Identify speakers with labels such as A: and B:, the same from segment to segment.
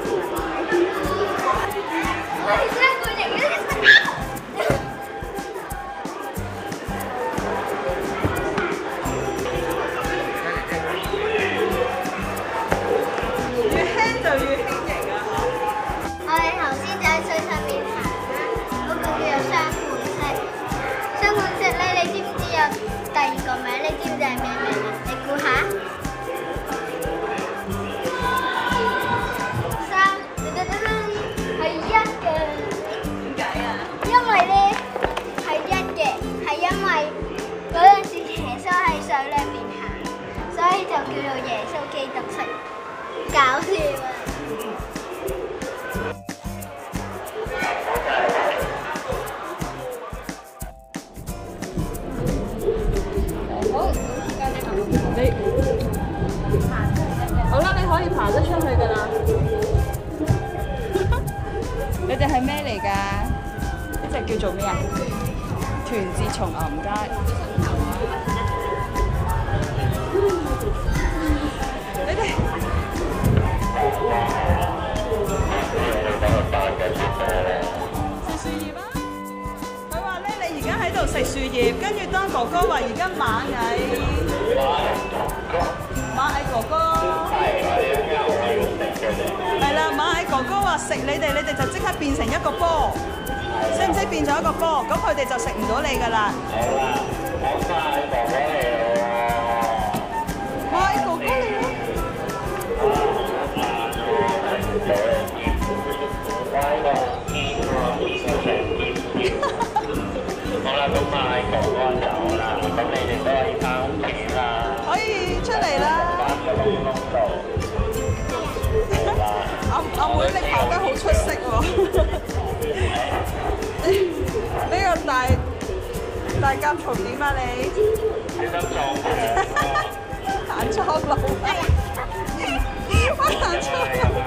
A: 第二個名你知唔知係咩名啊？你估下。三，係一嘅。點解啊？因為咧係一嘅，係因為嗰陣時耶穌喺水裏面行，所以就叫做耶穌基督城。搞笑啊！
B: 好啦，你可以爬得出去㗎啦。你哋係咩嚟㗎？呢隻叫做咩啊？團結松岩街。你哋食樹葉啊！佢話咧，你而家喺度食樹葉，跟住當哥哥話而家螞蟻哥哥，係啦，螞蟻哥哥話食你哋就即刻變成一個波，識唔識變咗一個波？咁佢哋就食唔到你㗎啦。螞蟻哥哥嚟啦！
C: 好啦，咁螞蟻哥哥走啦，咁你哋都可以翻屋企啦。
B: 可以出嚟啦！阿妹你跑得好出色喎！呢個大甲蟲點啊你？
C: 小心撞嘅。
B: 行錯路啊！我行錯路。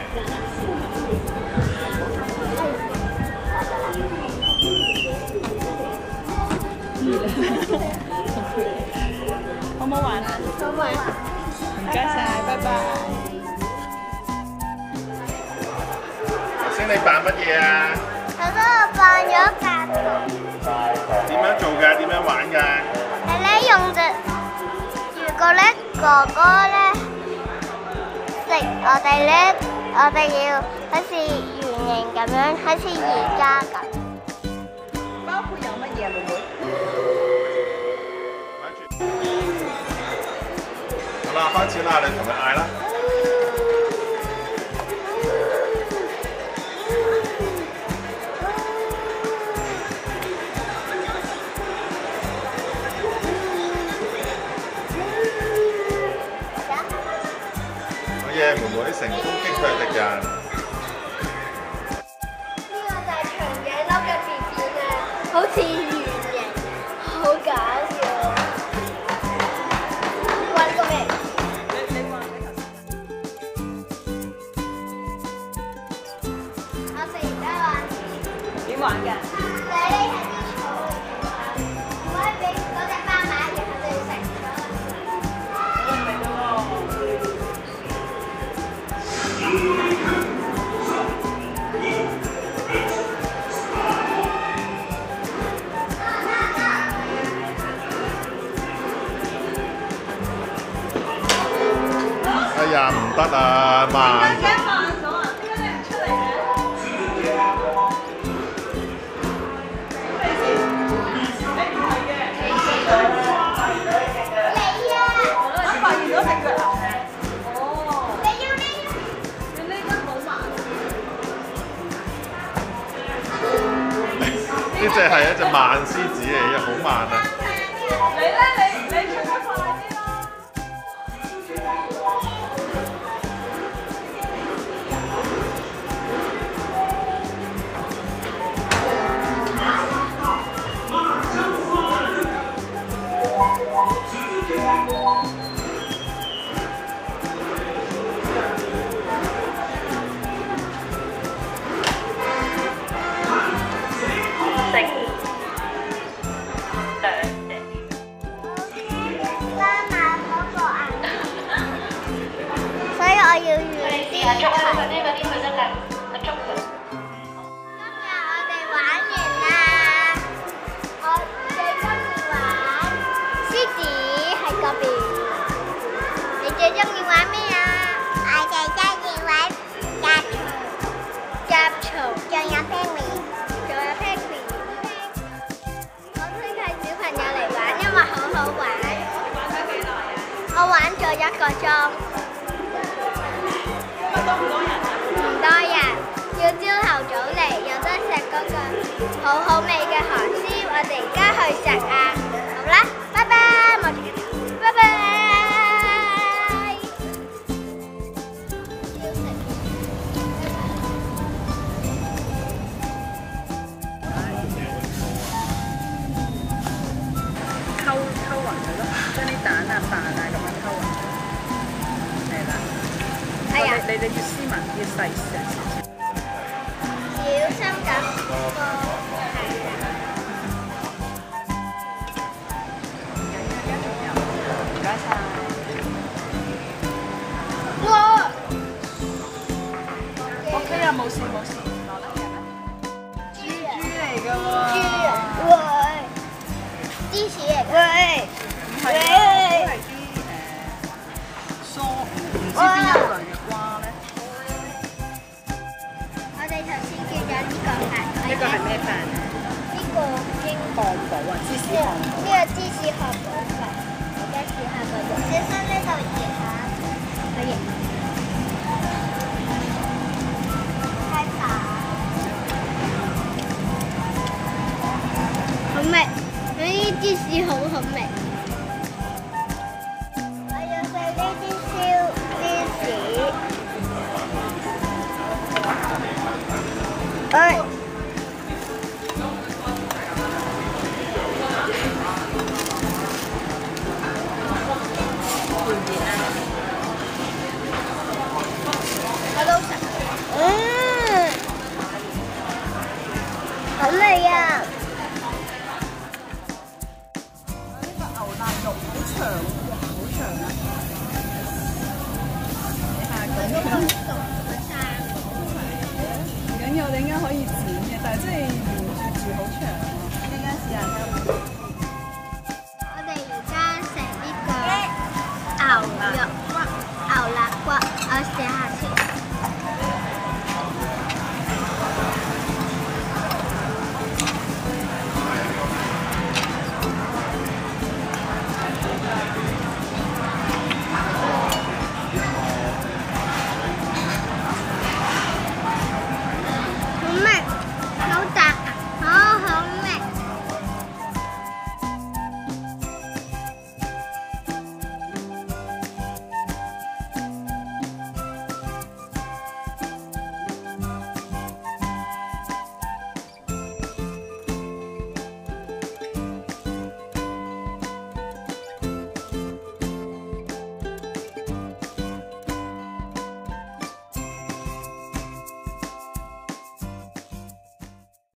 B: 好唔好玩啊？
A: 好玩。
B: 唔該晒，拜拜。
D: 頭先你扮乜嘢啊？
A: 頭先我扮咗甲蟲。
D: 點樣做㗎？點樣玩㗎？
A: 係咧用隻，如果咧哥哥咧食我哋要好似圓形咁樣，好似而家咁。
B: 包括有乜嘢啊，妹妹？
D: 好啦，開始啦，你同佢嗌啦。好嘢，妹妹成功擊退敵人。
A: 呢個就係長頸鹿嘅 BB 啊，好似圓形，好搞笑。玩過未？
B: 你玩你頭
A: 我食完都玩。
B: 點玩㗎？
A: 你喺啲草裏面玩，唔可以俾嗰隻斑馬，然後就要食咗。
D: 哎呀，唔得啊，慢咗。
B: 慢咗啊！點解你唔出嚟嘅？你唔係嘅。
A: 你啊！
B: 我發現咗隻腳啊！哦，
A: 你要呢？
B: 你呢得好慢。
D: 呢只係一隻慢獅子嚟嘅，好慢啊！
B: 你咧？你出得快啲啦！
A: 裝。
B: 今日多唔多人啊？
A: 唔多人，要朝頭早嚟，有得食嗰個好好味嘅韓燒，我哋而家去食啊！好啦，拜拜，望住佢哋，拜拜。
B: 溝勻佢咯，將啲蛋啊、飯啊咁樣溝勻佢，係啦。
A: 哎呀，
B: 你要斯文，要細聲。
A: 小心咁個
B: 唔該晒。
A: 哇
B: OK 啊，冇事冇事，攞得嘅。豬嚟㗎喎。
A: 豬啊！喂，芝士嚟㗎。喂，
B: 係啊，都係啲蔬唔知邊一類嘅瓜咧。
A: 我哋頭先叫咗呢個飯。
B: 呢個係咩飯啊？
A: 呢個英
B: 漢堡啊，芝士漢堡。
A: 呢個芝士漢堡飯，而家試下個肉。小心呢度熱下，可以。開飯。好味，呢啲芝士好好味。我要食呢啲燒芝士。哎。我都食。好味啊！